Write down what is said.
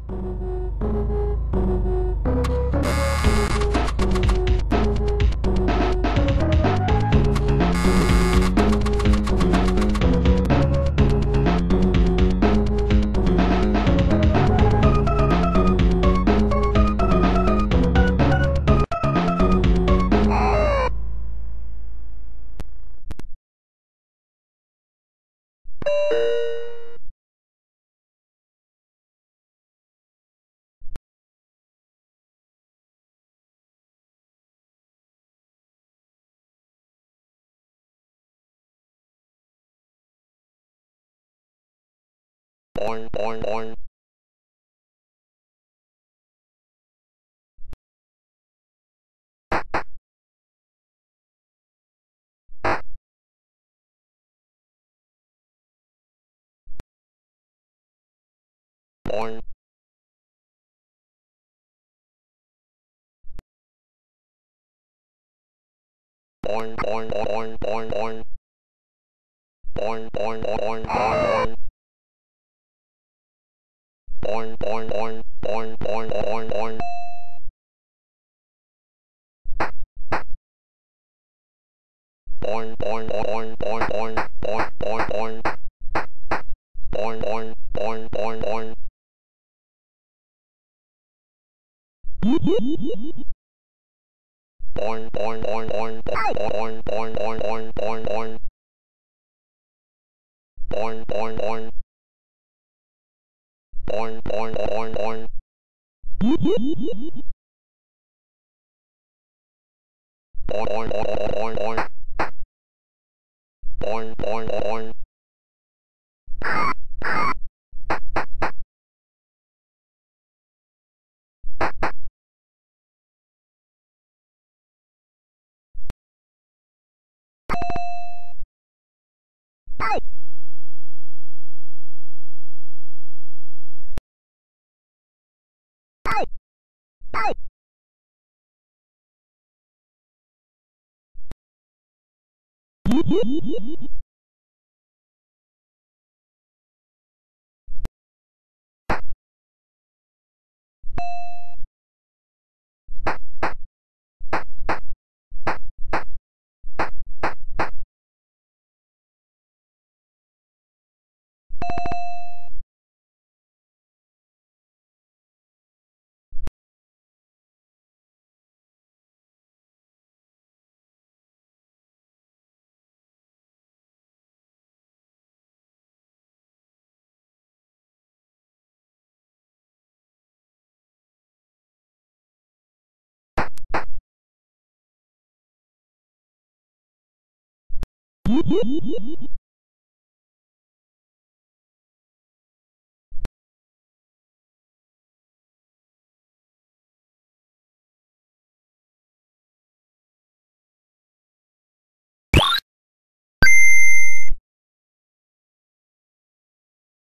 Boing, boing, boing. Boing. Boing, boing, boing, boing, boing. Boing, boing, boing, boing, boing. Boing, boing, boing, boing, boing, boing, boing. Boing, boing, boing, boing, boing, boing, boing, boing. Boing, boing, boing, boing, boing. Boing, boing, boing, boing, boing, boing, boing, boing, boing, boing. Boing, boing, boing. Boing, boing, boing, boing. Boing, boing, boing, boing. Boing, boing, boing.